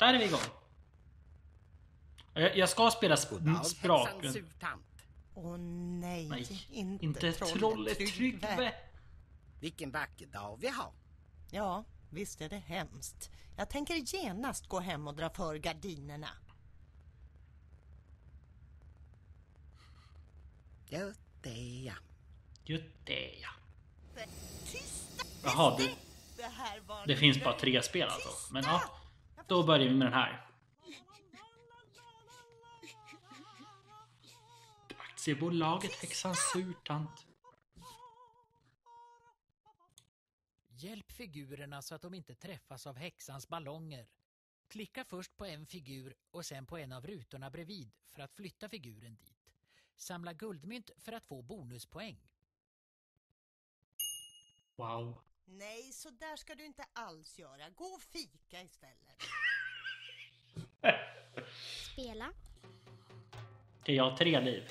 Där är vi igång. Jag ska spela sprak. Åh nej, Nej, inte trollet Tryggve. Vilken vacker dag vi har. Ja, visst är det hemskt. Jag tänker genast gå hem och dra för gardinerna. Just det, ja. Just det, ja. Tysta! Jaha, Det här var det finns bara 3 spel alltså. Men ja, då börjar vi med den här. Aktiebolaget Häxans surtant. Hjälp figurerna så att de inte träffas av häxans ballonger. Klicka först på en figur och sen på en av rutorna bredvid för att flytta figuren dit. Samla guldmynt för att få bonuspoäng. Wow. Nej, så där ska du inte alls göra. Gå och fika istället. Spela. Okej, jag har 3 liv.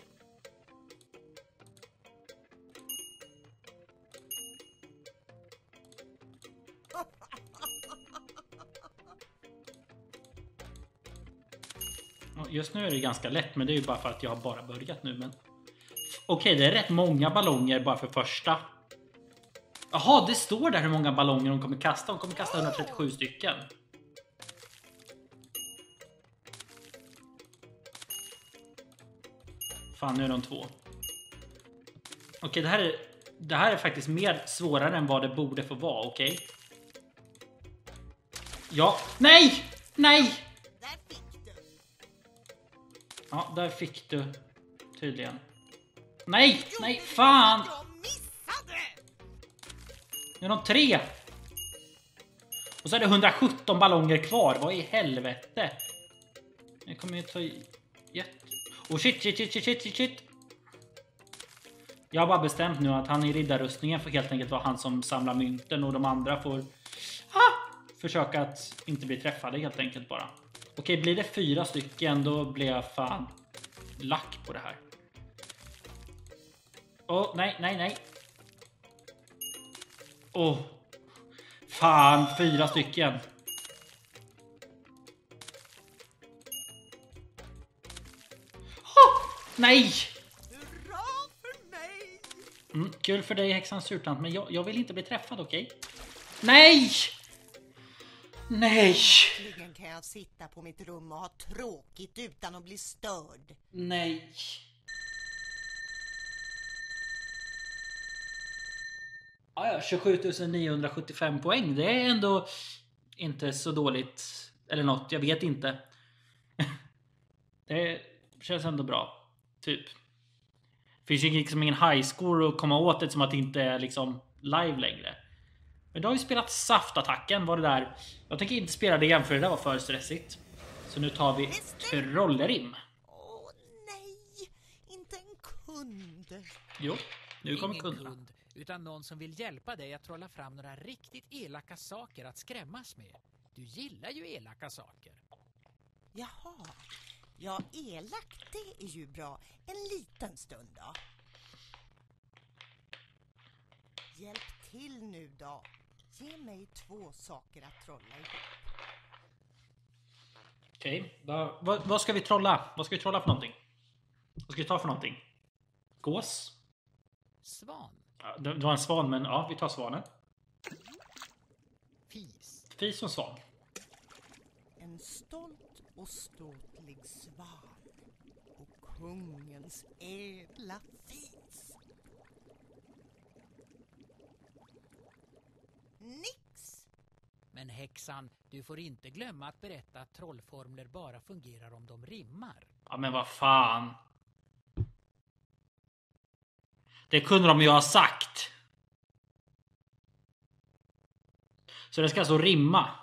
Just nu är det ganska lätt, men det är ju bara för att jag har bara börjat nu. Men okej, det är rätt många ballonger bara för första. Jaha, det står där hur många ballonger de kommer kasta. De kommer kasta 137 stycken. Fan, nu är de 2. Okej, det här är faktiskt mer svårare än vad det borde få vara, okej? Ja, nej! Nej! Där fick du. Ja, där fick du tydligen. Nej, nej, fan! Jag missade! Nu är de 3. Och så är det 117 ballonger kvar. Vad i helvete? Jag kommer ju ta oh shit. Jag har bara bestämt nu att han i riddarrustningen får helt enkelt vara han som samlar mynten. Och de andra får försöka att inte bli träffade helt enkelt bara. Okej, blir det 4 stycken då blir jag fan lack på det här. Åh, nej. Åh. Fan, 4 stycken. Nej! Hurra för mig! Kul för dig, häxans surtant, men jag vill inte bli träffad, okej? Nej! Nej! Äntligen kan jag sitta på mitt rum och ha tråkigt utan att bli störd. Nej. Ja, 27 975 poäng. Det är ändå inte så dåligt. Eller något, jag vet inte. Det känns ändå bra. Typ. Det finns ju liksom ingen high score att komma åt det som att det inte är liksom live längre. Men då har vi spelat saftattacken. Var det där. Jag tänker inte spela det igen för det där var för stressigt. Så nu tar vi trollerim. Åh nej, inte en kund. Jo, nu kommer Ingen kunderna. kund, utan någon som vill hjälpa dig att trolla fram några riktigt elaka saker att skrämmas med. Du gillar ju elaka saker. Jaha, ja elakt det är ju bra. En liten stund då. Hjälp till nu då. Ge mig 2 saker att trolla ihop. Okej, vad ska vi trolla? Vad ska vi trolla för någonting? Vad ska vi ta för någonting? Gås? Svan. Ja, det var en svan, men ja, vi tar svanen. Fis. Fis och svan. En stolt och ståtlig svan. Och kungens ädla fis. Nix! Men häxan, du får inte glömma att berätta att trollformler bara fungerar om de rimmar. Ja, men vad fan. Det kunde de ju ha sagt. Så det ska alltså rimma.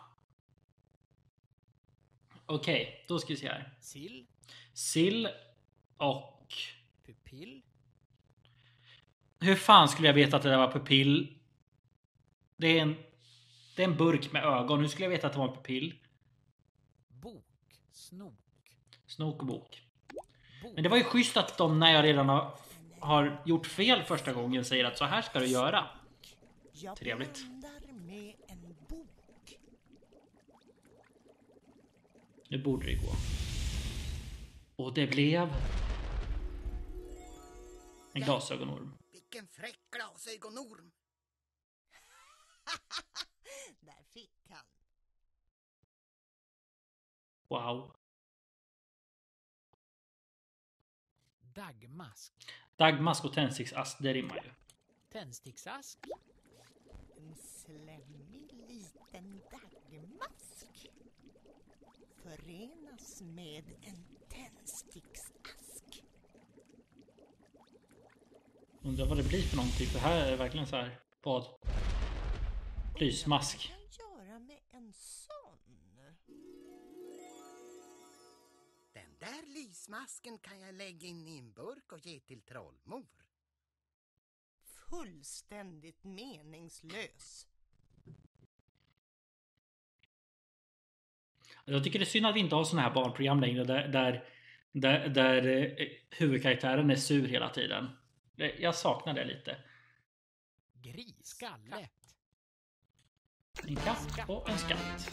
Okej, då ska vi se här. Sill, Sill och... pupill, Hur fan skulle jag veta att det där var pupill? Det är en burk med ögon. Hur skulle jag veta att det var en pupill? bok, snok, Snok och bok. bok. Men det var ju schysst att de, när jag redan har gjort fel första gången, säger att så här ska du göra. Jag Trevligt. blundar med en bok. Nu borde det gå. Och det blev... en glasögonorm. Vilken fräck glasögonorm. Där fick han. Wow. Daggmask. Daggmask och tändsticksask, det rimmar ju. Tändsticksask. En slemmig liten daggmask förenas med en tändsticksask. Undrar vad det blir för någonting. För här är det verkligen så här. Vad? Lysmask. Vad kan jag göra med en sån? Den där lysmasken kan jag lägga in i en burk och ge till trollmor. Fullständigt meningslös. Jag tycker det är synd att vi inte har såna här barnprogram längre där huvudkaraktären är sur hela tiden. Jag saknar det lite. Grisskalle. En katt och en skatt.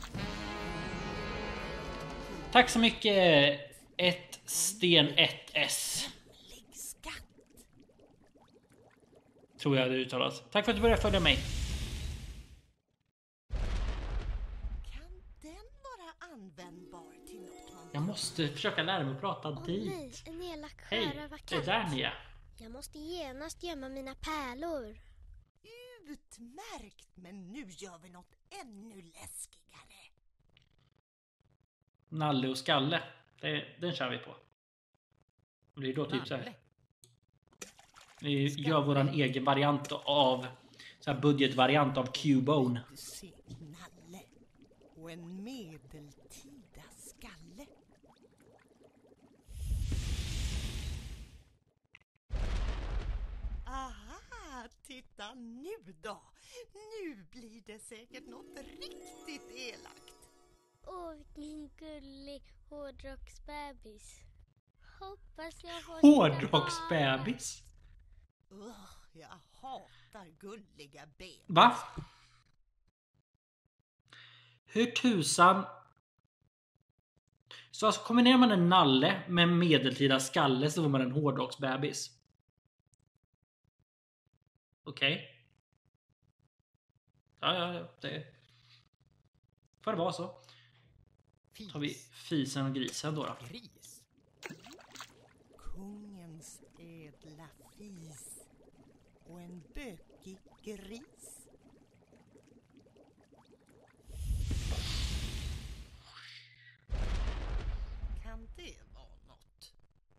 Tack så mycket. Ett sten 1S. Hemlig skatt. Tror jag det uttalas. Tack för att du började följa mig. Kan den vara användbar till något man... Jag måste försöka lära mig att prata Åh dit. nej, en elak Hej, sjörövarkatt. det är där ni är. Jag måste genast gömma mina pärlor. Utmärkt, men nu gör vi något ännu läskigare. Nalle och Skalle. Den kör vi på. Det blir då typ så här. Vi gör våran egen variant av så här budgetvariant av Cubone. Du ser Nalle och en medeltida skalle. Aha, titta nu då. Nu blir det säkert något riktigt elakt. Åh, vilken gullig hårdrocksbebis. Hoppas jag får Hårdrocksbebis. Jag hatar gulliga ben. Va? Hur tusan... Så alltså kombinerar man en nalle med en medeltida skalle så får man en hårdrocksbebis. Okej. Ja, det får det vara så. Fis. Tar vi fisen och grisen då. Gris. Kungens ädla fis och en bökig gris. Kan det vara något?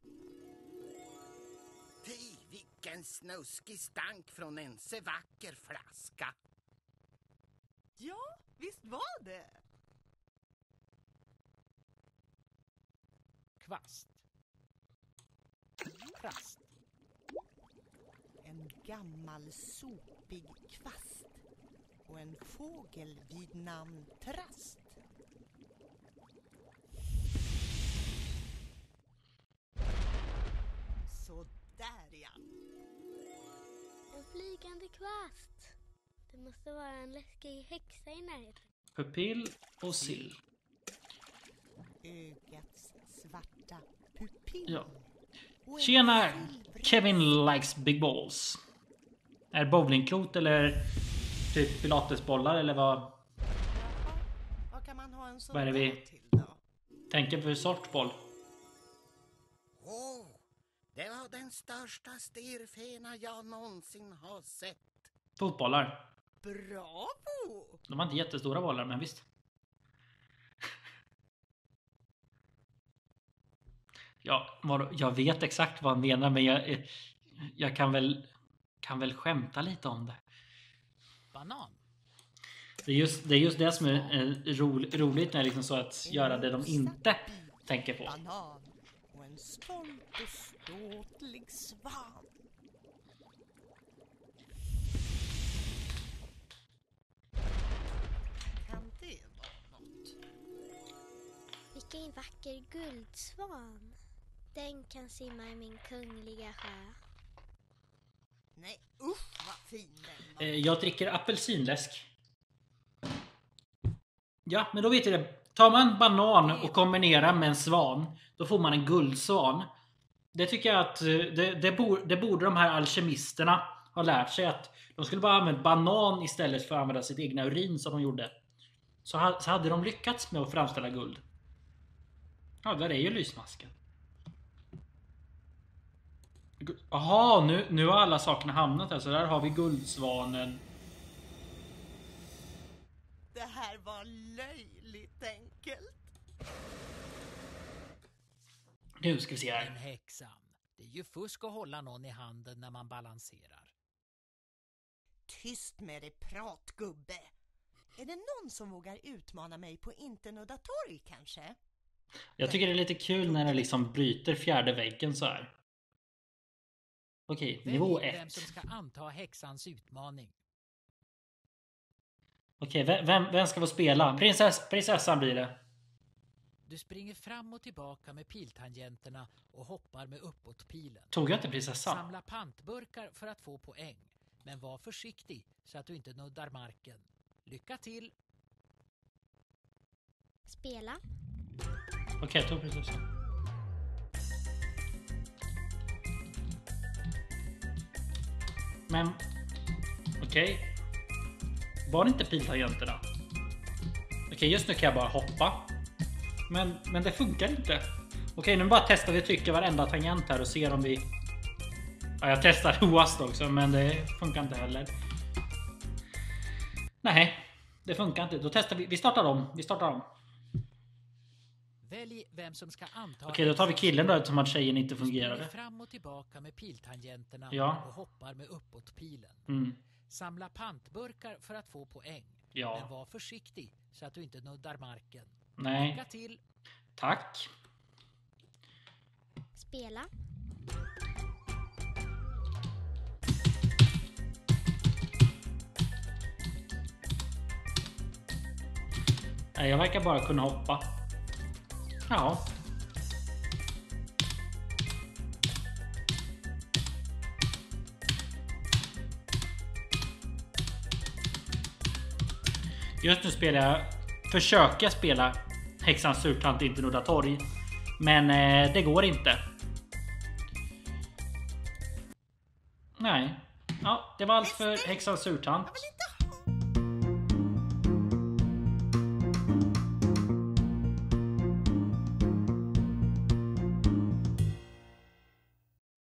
Fy, vilken snuskig stank från en så vacker flaska. Ja, visst var det. Kvast. Kvast. En gammal sopig kvast och en fågel vid namn Trast. Så där ja. En flygande kvast. Det måste vara en läskig häxa i närheten. Pupill och sill. Ögats svarta pupill. Ja. Och en Tjena! silvrig- Kevin likes big balls. Är bowlingklot eller typ pilatesbollar eller vad Jaha, vad kan man ha en sån Vad är det vi- där till då? tänker för sorts boll? Åh, det var den största stirfena jag någonsin har sett. Fotbollar. Bravo! De var inte jättestora bollar, men visst. Ja, jag vet exakt vad han menar, men jag kan väl skämta lite om det. Banan. Det är just det som är roligt när liksom så att göra det de inte tänker på. Banan och en stolt och ståtlig svan. Kan det vara något? Vilken vacker guldsvan. Den kan simma i min kungliga sjö. Nej, usch vad fin den var. Jag dricker apelsinläsk. Ja, men då vet jag det. tar man banan och kombinerar med en svan, då får man en guldsvan. Det tycker jag att det borde de här alkemisterna ha lärt sig, att de skulle bara använda banan istället för att använda sitt egna urin som de gjorde. Så hade de lyckats med att framställa guld. Ja, där är ju lysmasken. Jaha, nu har alla sakerna hamnat här. Så där har vi guldsvanen. Det här var löjligt enkelt. Nu ska vi se Men här. häxan, det är ju fusk att hålla någon i handen när man balanserar. Tyst med dig pratgubbe. Är det någon som vågar utmana mig på Internuddatorg kanske? Jag tycker det är lite kul när det liksom bryter fjärde väggen så här. Okej, nivå Välj 1. vem som ska anta häxans utmaning. Okej, vem ska få spela? Prinsessan blir det. Du springer fram och tillbaka med piltangenterna och hoppar med uppåtpilen. Tog jag inte prinsessan? Samla pantburkar för att få poäng. Men var försiktig så att du inte nuddar marken. Lycka till! Spela. Okej, jag tog prinsessan. Men okej. Var det inte piltangenterna? Okej, just nu kan jag bara hoppa. Men det funkar inte. Okej, nu bara testar vi trycka varenda tangent här och ser om vi... Ja, jag testar oast också, men det funkar inte heller. Nej, det funkar inte. Då testar vi. Vi startar om. Välj vem som ska anta. Okej, då tar vi killen då, eftersom att tjejen inte Du springer fungerade. fram och tillbaka med piltangenterna Ja. och hoppar med uppåtpilen. Mm. Samla pantburkar för att få poäng. Men Ja, var försiktig så att du inte nuddar marken. nej. Lycka till! Tack. Spela. Nej, jag verkar bara kunna hoppa. Ja. Just nu försöker jag spela Häxans surtant Internuddatorg. Men det går inte. Nej. Ja, det var allt för Häxans surtant. Jag vill inte